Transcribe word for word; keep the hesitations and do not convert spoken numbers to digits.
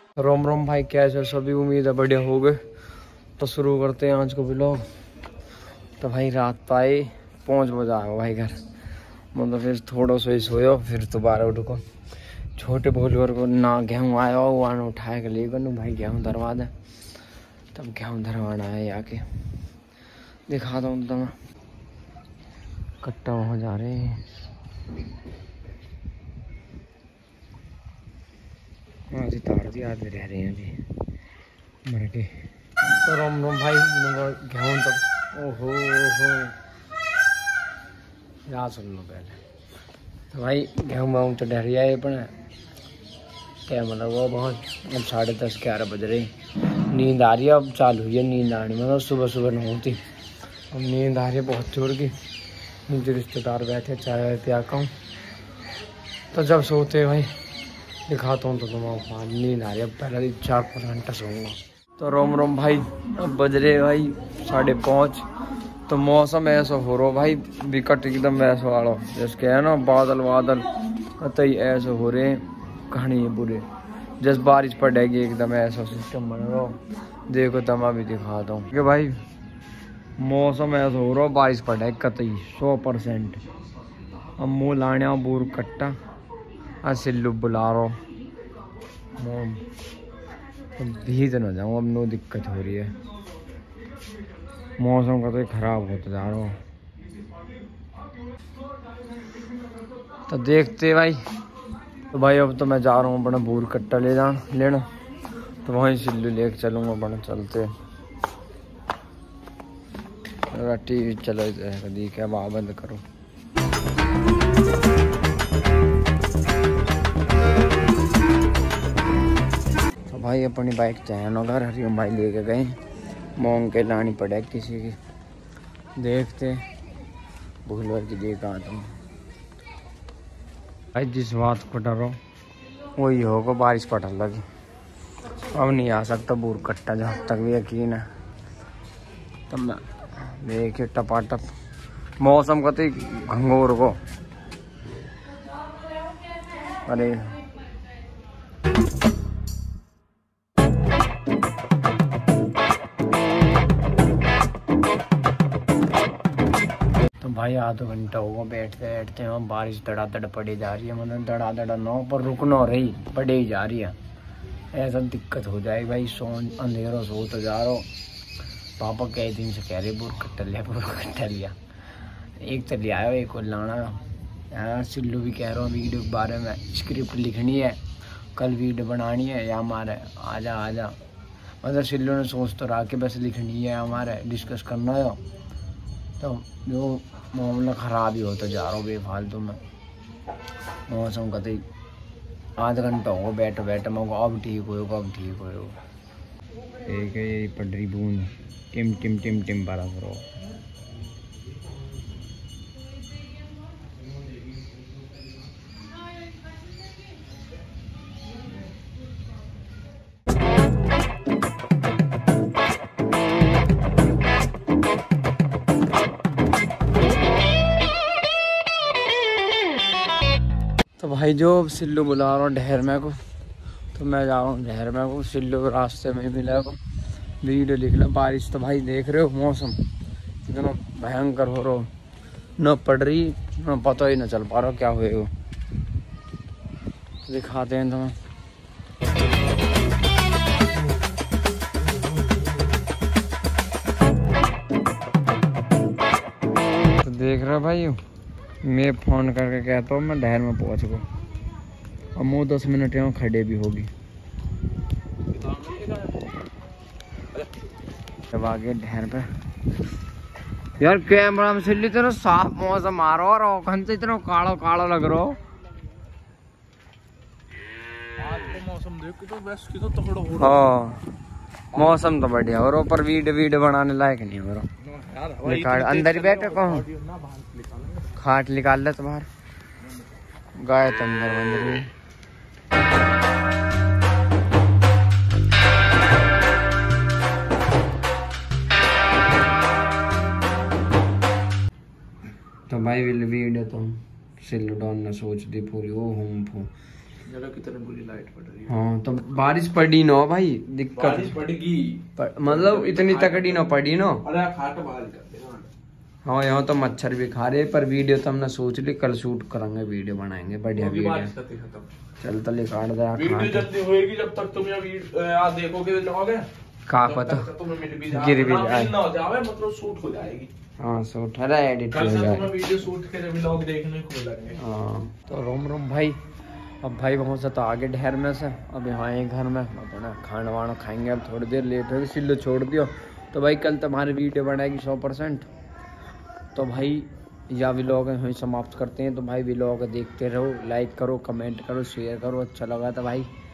रोम रोम भाई, कैसे सभी? उम्मीद है बढ़िया हो गए। तो शुरू करते हैं आज को ब्लॉग। तो भाई रात पाए पाँच बजे आया भाई घर, मतलब फिर थोड़ा सा ही सोयो, फिर दोबारा उठ को छोटे भोलवर को ना गेहूँ आया वो उठाए के लिए गनू भाई गेहूँ धरवा दे। तब गेहूँ धरवाना है आके दिखा दूँ तो मैं कट्टा हो जा रहे हैं। आज तार दी आदमी रह रहे हैं अभी मर के। तो रोम रोम भाई गेहूँ तब ओहो हो याद सुन लो पहले। तो भाई गेहूँ वाहूँ तो डरिया है पर क्या मतलब वो बहुत अब साढ़े दस ग्यारह बज रही, नींद आ रही है। अब चालू हुई है नींद आनी, मतलब सुबह सुबह नहीं होती। अब नींद आ रही है बहुत जोर की। नीचे रिश्तेदार बैठे चाय वाय पिया का हूँ, तो जब सोते भाई दिखाता हूँ तो तुम्हारा नींद आ रही है। अब पहले चार पाँच घंटा सोऊंगा। तो रोम रोम भाई, अब बज रहे भाई साढ़े पाँच। तो मौसम ऐसा हो रहा भाई विकट एकदम ऐसा वाला जैसे क्या है ना, बादल बादल कतई ऐसे हो रहे कहानी है बुरे, जैसे बारिश पड़ेगी एकदम ऐसा सिस्टम बन रहा। देखो तमा भी दिखाता हूँ कि भाई मौसम ऐसा हो रहा बारिश पड़ेगी कतई सौ परसेंट। अब मुँह लाने बूर कट्टा आ सिल्लू बुला रहा मोम भीज न जाऊँ। अब नो दिक्कत हो रही है, मौसम का तो खराब होता जा रहा। तो देखते भाई। तो भाई अब तो मैं जा रहा हूँ अपना बूर कट्टा ले जाना लेना, तो वहीं सिल्लू लेके चलूँगा अपना। चलते टीवी चलो दी क्या बंद करो। तो भाई अपनी बाइक चैन घर हरिओम भाई लेके गए, मोंग के लानी पड़े किसी की। देखते भूलवर की देख आता हूँ भाई। जिस बात को डरो वही होगा, बारिश पड़ने लगी। अब नहीं आ सकता बूर कट्टा जहाँ तक भी यकीन है। तब मैं देखिए टपाटप मौसम का तो घंगोर को। अरे भाई आधा घंटा होगा बैठते बैठते हम, बारिश धड़ाधड़ पड़ी जा रही है। मतलब धड़ाधड़ ना पर रुकना रही पड़े ही जा रही है। ऐसा दिक्कत हो जाएगी भाई। सोन अंधेरा सो तो जा रहा हो। पापा कई दिन से कह रहे बुर कट्टा लिया बुर कट्टा लिया। एक तो ले आया एक और लाना यार। सिल्लू भी कह रहा हूँ वीडियो के बारे में स्क्रिप्ट लिखनी है, कल वीडियो बनानी है या हमारे आजा आजा। मतलब सिल्लू ने सोच तो रहा कि बस लिखनी है हमारे, डिस्कस करना है। तो जो मामला ख़राब ही होता जा रहा हो बेफालतू में। मौसम का तो आधा घंटा हो बैठ बैठ मैं अब ठीक हो अब ठीक हो। एक है यही पड़ रही बूंद टिम टिम टिम टिम पड़ा करो। तो भाई जो सिल्लू बुला रहा हूँ ढहर में को, तो मैं जा रहा हूँ ढहर में को। सिल्लू रास्ते में मिला को वीडियो लिख ला। बारिश तो भाई देख रहे हो मौसम इतना भयंकर हो रहा, न पड़ रही न पता ही न चल पा रहा क्या हुए वो। दिखाते हैं तुम्हें। तो देख रहे हो भाई मैं फ़ोन करके कहता हूँ मैं ढहर में पहुँच गो। अब मुँह दस मिनट यहाँ खड़े भी होगी। जब आगे ढहर पे यार कैमरा में सिल्ली इतना साफ मौसम आ रहा और ओखन से इतना काला काला लग रहा हो। आज तो मौसम देख के तो बस कितना तगड़ा हो रहा। हाँ मौसम तो बढ़िया हो रहा पर वीडियो वीडियो बनाने लायक नहीं हो रहा। अंदर ही बैठे कौन खाट निकाल ले तुम्हार गाय तो अंदर बंद रही। तो भाई वीडियो तो सिल्लू डॉन ने सोच दी पूरी वो हम जगह कितनी बुरी लाइट पड़ रही है। हाँ तो बारिश पड़ी ना भाई, दिक्कत बारिश पड़ेगी पर, मतलब इतनी तकड़ी ना पड़ी ना। अरे खाट बाहर कर देना। हाँ यहाँ तो मच्छर भी खा रहे, पर वीडियो तो हमने सोच ली कल शूट करेंगे, वीडियो बनाएंगे बढ़िया वीडियो। चल तले काट दे वीडियो जल्दी होएगी जब तक तुम यार देखोगे जाओगे का पता गिर भी जाए ना हो जावे, मतलब शूट हो जाएगी। हाँ शूट है एडिट हो कल से जाए। तुम्हें वीडियो शूट के व्लॉग देखने को मिलेंगे। हाँ तो रोम रोम भाई, अब भाई वहाँ से तो आगे ढेर में से, अब यहाँ आए घर में अपना खाना वाना खाएंगे। अब थोड़ी देर लेट होगी, सिल्लो छोड़ दियो तो भाई कल तुम्हारी वीडियो बनाएगी सौ परसेंट। तो भाई या व्लॉग यहीं समाप्त करते हैं। तो भाई व्लॉग देखते रहो, लाइक करो, कमेंट करो, शेयर करो, अच्छा लगा तो भाई